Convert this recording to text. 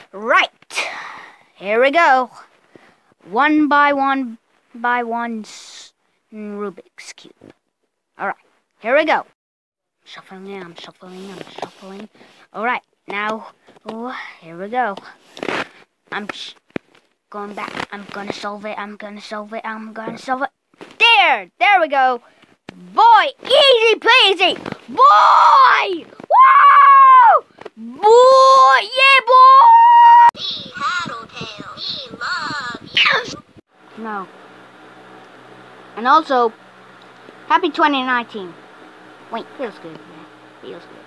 Right. Here we go. One by one Rubik's Cube. Alright, here we go. I'm shuffling. Alright, now, here we go. I'm going back. I'm gonna solve it. There we go. Boy, easy peasy. Boy! Woo! Boy, yeah, boy! Tattletale, he loves you. No. And also, happy 2019. Wait, feels good, man. Feels good.